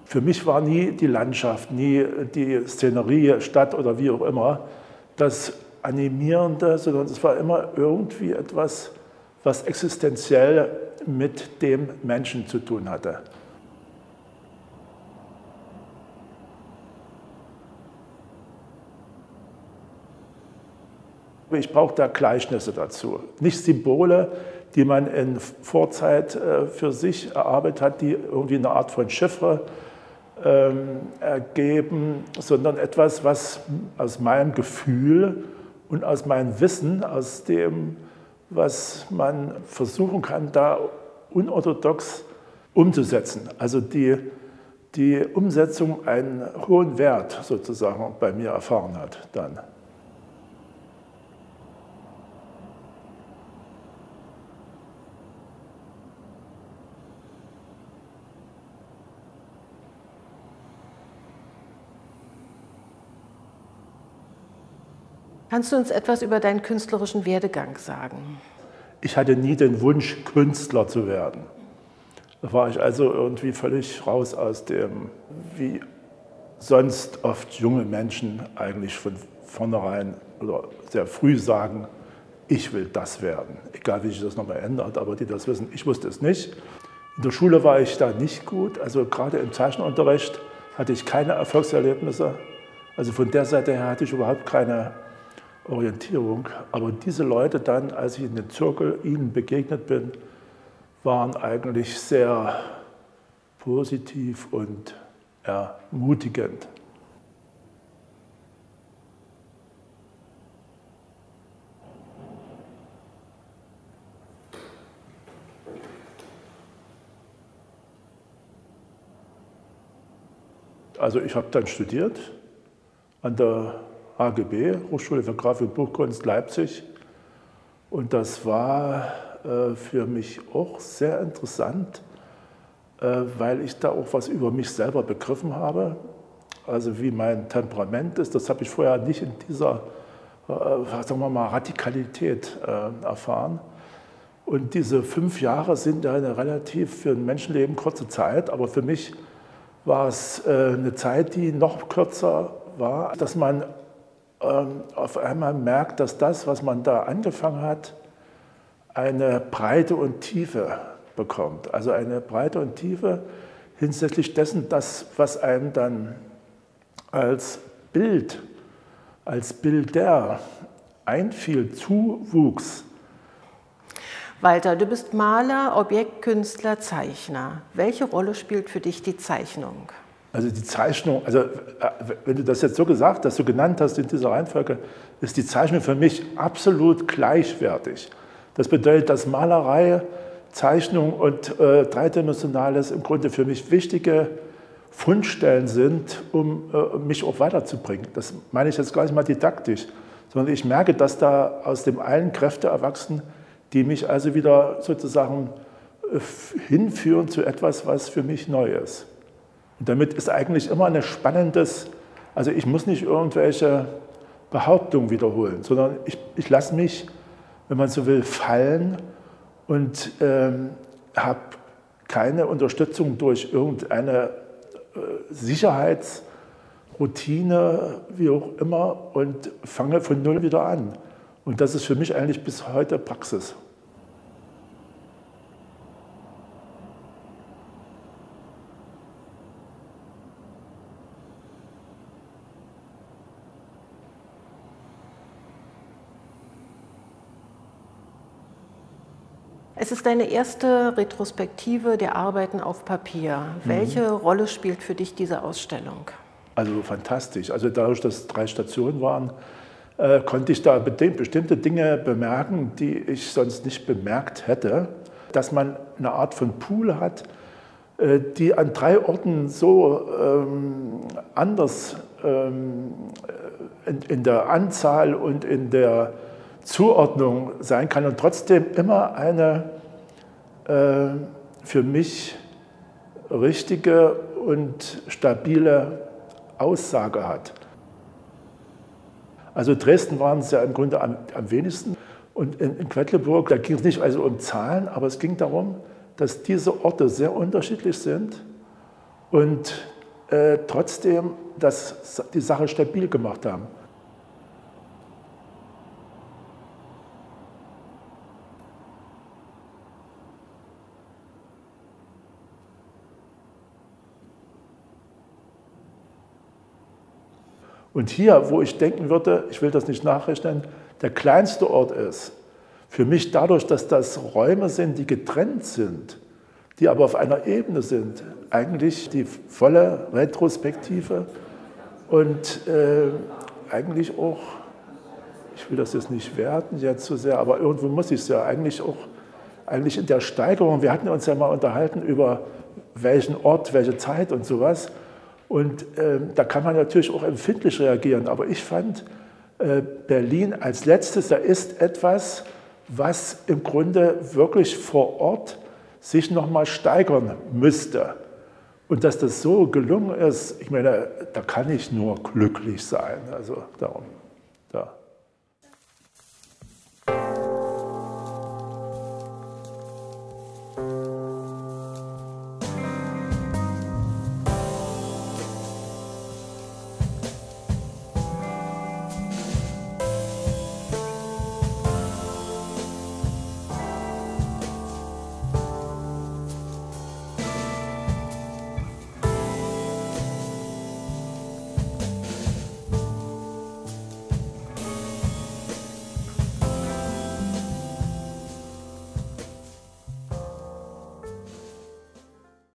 Für mich war nie die Landschaft, nie die Szenerie, Stadt oder wie auch immer das Animierende, sondern es war immer irgendwie etwas, was existenziell mit dem Menschen zu tun hatte. Ich brauche da Gleichnisse dazu, nicht Symbole, die man in Vorzeit für sich erarbeitet hat, die irgendwie eine Art von Chiffre ergeben, sondern etwas, was aus meinem Gefühl und aus meinem Wissen, aus dem, was man versuchen kann, da unorthodox umzusetzen. Also die Umsetzung einen hohen Wert sozusagen bei mir erfahren hat dann. Kannst du uns etwas über deinen künstlerischen Werdegang sagen? Ich hatte nie den Wunsch, Künstler zu werden. Da war ich also irgendwie völlig raus aus dem, wie sonst oft junge Menschen eigentlich von vornherein oder sehr früh sagen, ich will das werden. Egal wie sich das nochmal ändert, aber die das wissen, ich wusste es nicht. In der Schule war ich da nicht gut, also gerade im Zeichenunterricht hatte ich keine Erfolgserlebnisse. Also von der Seite her hatte ich überhaupt keine Orientierung. Aber diese Leute dann, als ich in den Zirkel ihnen begegnet bin, waren eigentlich sehr positiv und ermutigend. Also ich habe dann studiert an der HGB, Hochschule für Grafik und Buchkunst Leipzig. Und das war für mich auch sehr interessant, weil ich da auch was über mich selber begriffen habe. Also wie mein Temperament ist, das habe ich vorher nicht in dieser, sagen wir mal, Radikalität erfahren. Und diese 5 Jahre sind eine relativ für ein Menschenleben kurze Zeit, aber für mich war es eine Zeit, die noch kürzer war, dass man auf einmal merkt, dass das, was man da angefangen hat, eine Breite und Tiefe bekommt. Also eine Breite und Tiefe hinsichtlich dessen, was einem dann als Bilder einfiel, zuwuchs. Walter, du bist Maler, Objektkünstler, Zeichner. Welche Rolle spielt für dich die Zeichnung? Also die Zeichnung, also wenn du das jetzt so gesagt hast, so genannt hast in dieser Reihenfolge, ist die Zeichnung für mich absolut gleichwertig. Das bedeutet, dass Malerei, Zeichnung und Dreidimensionales im Grunde für mich wichtige Fundstellen sind, um mich auch weiterzubringen. Das meine ich jetzt gar nicht mal didaktisch, sondern ich merke, dass da aus dem einen Kräfte erwachsen, die mich also wieder sozusagen hinführen zu etwas, was für mich neu ist. Und damit ist eigentlich immer ein spannendes, also ich muss nicht irgendwelche Behauptungen wiederholen, sondern ich lasse mich, wenn man so will, fallen und habe keine Unterstützung durch irgendeine Sicherheitsroutine, wie auch immer, und fange von Null wieder an. Und das ist für mich eigentlich bis heute Praxis. Es ist deine erste Retrospektive der Arbeiten auf Papier. Welche Rolle spielt für dich diese Ausstellung? Also fantastisch. Also dadurch, dass es 3 Stationen waren, konnte ich da bestimmte Dinge bemerken, die ich sonst nicht bemerkt hätte. Dass man eine Art von Pool hat, die an 3 Orten so anders in der Anzahl und in der Zuordnung sein kann und trotzdem immer eine für mich richtige und stabile Aussage hat. Also Dresden waren es ja im Grunde am wenigsten und in Quedlinburg, da ging es nicht also um Zahlen, aber es ging darum, dass diese Orte sehr unterschiedlich sind und trotzdem die Sache stabil gemacht haben. Und hier, wo ich denken würde, ich will das nicht nachrechnen, der kleinste Ort ist, für mich dadurch, dass das Räume sind, die getrennt sind, die aber auf einer Ebene sind, eigentlich die volle Retrospektive und eigentlich auch, ich will das jetzt nicht werten jetzt so sehr, aber irgendwo muss ich es ja eigentlich auch, in der Steigerung, wir hatten uns ja mal unterhalten über welchen Ort, welche Zeit und sowas. Und da kann man natürlich auch empfindlich reagieren. Aber ich fand, Berlin als letztes, da ist etwas, was im Grunde wirklich vor Ort sich noch mal steigern müsste. Und dass das so gelungen ist, ich meine, da kann ich nur glücklich sein. Also darum, da.